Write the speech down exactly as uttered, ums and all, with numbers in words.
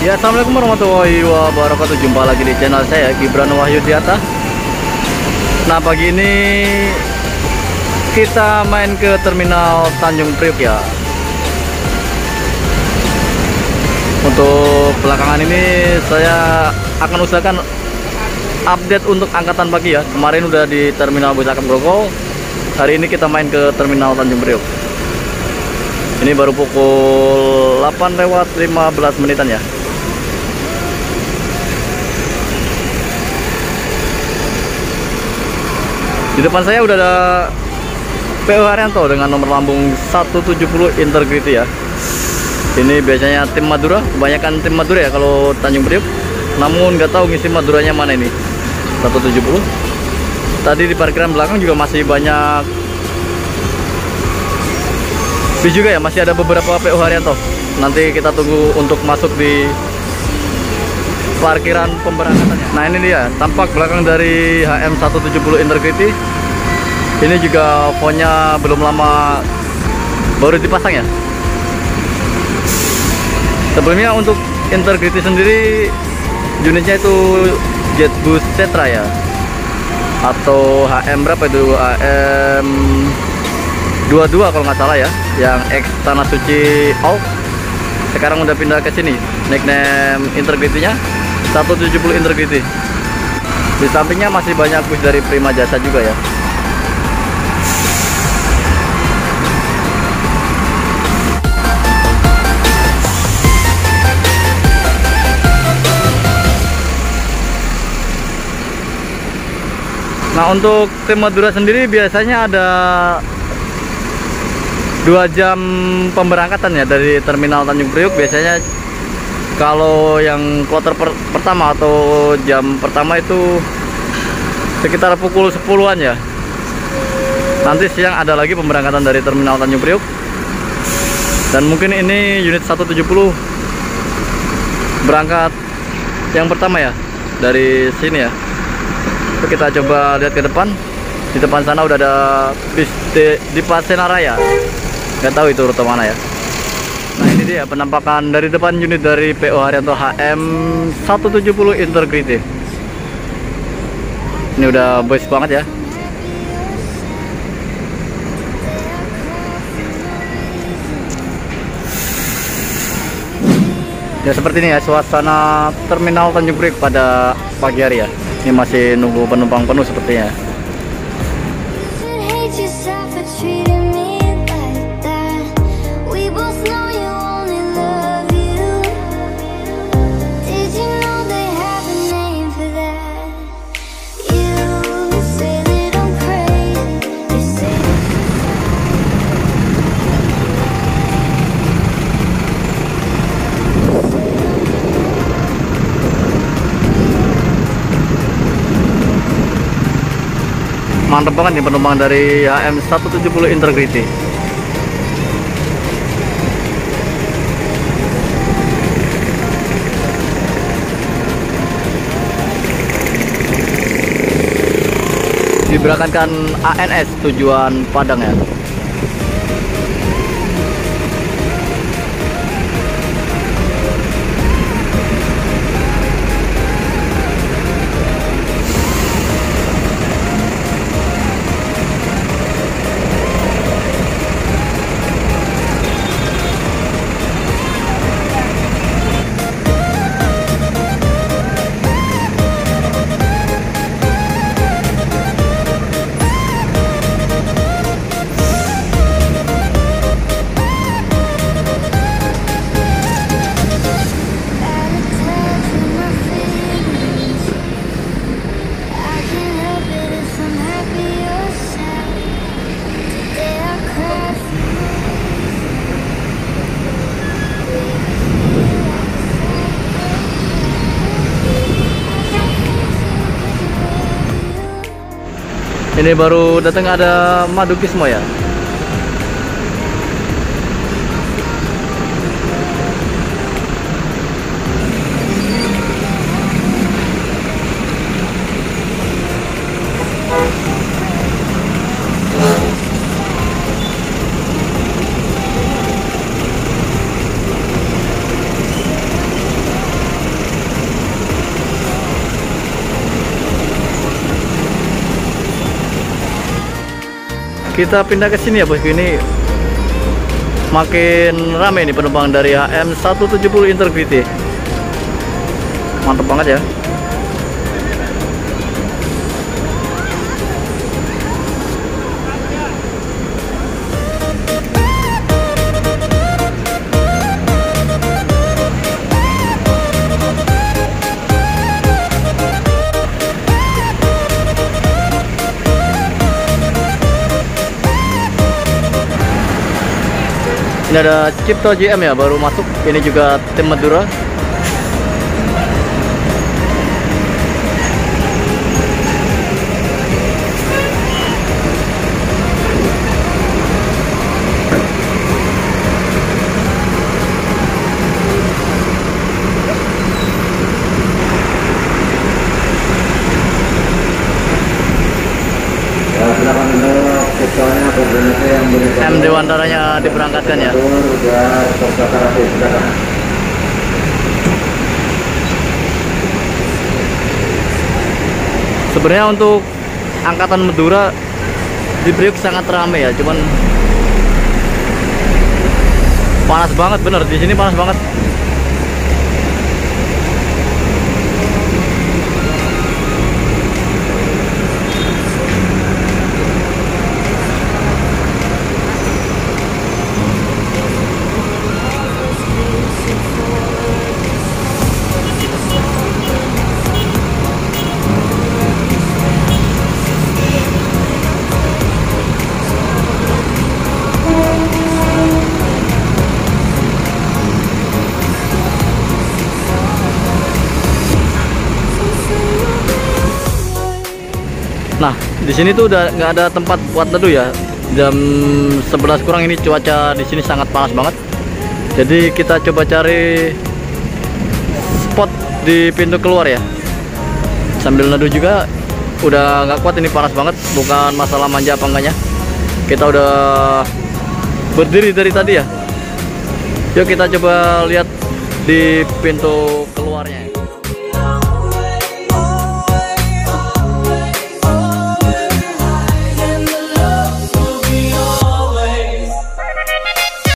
Ya, assalamualaikum warahmatullahi wabarakatuh. Jumpa lagi di channel saya, Gibran Wahyudiata. Nah, pagi ini kita main ke terminal Tanjung Priok ya. Untuk belakangan ini saya akan usahakan update untuk angkatan pagi ya. Kemarin udah di terminal bus Akap Grogol. Hari ini kita main ke terminal Tanjung Priok. Ini baru pukul delapan lewat lima belas menitan ya. Di depan saya udah ada P O Haryanto dengan nomor lambung satu tujuh nol Integrity ya. Ini biasanya tim Madura, kebanyakan tim Madura ya kalau Tanjung Priok. Namun nggak tahu ngisi Maduranya mana ini. satu tujuh nol. Tadi di parkiran belakang juga masih banyak bis juga ya, masih ada beberapa P O Haryanto. Nanti kita tunggu untuk masuk di parkiran pemberangkatannya. Nah, ini dia tampak belakang dari H M satu tujuh nol Integrity. Ini juga fontnya belum lama baru dipasang ya. Sebelumnya untuk Integrity sendiri unitnya itu Jetbus Setra ya, atau H M berapa itu, H M dua puluh dua kalau nggak salah ya, yang X Tanah Suci All. Sekarang udah pindah ke sini, nickname Integrity-nya satu tujuh nol Integrity. Di sampingnya masih banyak bus dari Prima Jasa juga ya. Nah, untuk tim Madura sendiri biasanya ada dua jam pemberangkatan ya dari terminal Tanjung Priok. Biasanya kalau yang kloter per pertama atau jam pertama itu sekitar pukul sepuluhan ya. Nanti siang ada lagi pemberangkatan dari terminal Tanjung Priok. Dan mungkin ini unit satu tujuh nol berangkat yang pertama ya dari sini ya. Kita coba lihat ke depan. Di depan sana udah ada bis di, di Pasena Raya. Nggak tahu itu rute mana ya. Nah, ini dia penampakan dari depan unit dari P O Haryanto H M satu tujuh nol Integrity. Ini udah bus banget ya. Ya, seperti ini ya suasana terminal Tanjung Priok pada pagi hari ya. Ini masih nunggu penumpang penuh sepertinya. Mantap banget nih penumpang dari H M satu tujuh nol Integrity. Diberangkatkan A N S tujuan Padang ya. Ini baru datang ada Madukismo ya. Kita pindah ke sini ya bosku. Ini makin ramai nih penumpang dari H M seratus tujuh puluh Integrity. Mantap banget ya. Ini ada Cipto J M ya, baru masuk. Ini juga tim Madura. M Dewantaranya diberangkatkan ya. Sebenarnya untuk angkatan Madura di Priok sangat ramai ya, cuman panas banget, bener di sini panas banget. Nah, di sini tuh udah nggak ada tempat buat teduh ya. Jam sebelas kurang ini cuaca di sini sangat panas banget. Jadi kita coba cari spot di pintu keluar ya. Sambil neduh juga, udah nggak kuat ini, panas banget. Bukan masalah manja apa enggaknya. Kita udah berdiri dari tadi ya. Yuk kita coba lihat di pintu keluarnya.